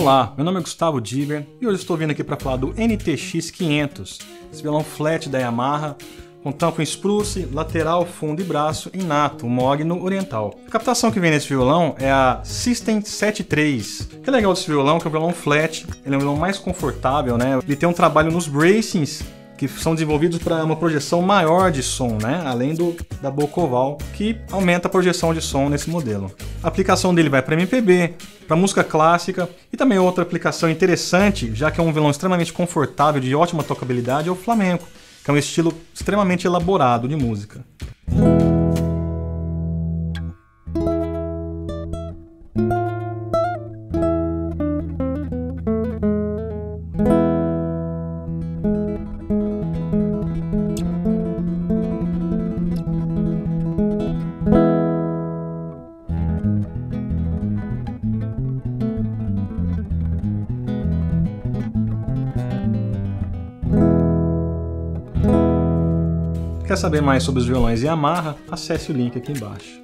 Olá, meu nome é Gustavo Diber e hoje estou vindo aqui para falar do NTX 500, esse violão flat da Yamaha, com tampo em spruce, lateral, fundo e braço em nato, mogno oriental. A captação que vem nesse violão é a System 7.3. O que é legal desse violão é que é um violão flat, ele é um violão mais confortável, né? Ele tem um trabalho nos bracings, que são desenvolvidos para uma projeção maior de som, né? Além da boca oval, que aumenta a projeção de som nesse modelo. A aplicação dele vai para MPB, para música clássica e também outra aplicação interessante, já que é um violão extremamente confortável, de ótima tocabilidade, é o flamenco, que é um estilo extremamente elaborado de música. Quer saber mais sobre os violões Yamaha? Acesse o link aqui embaixo.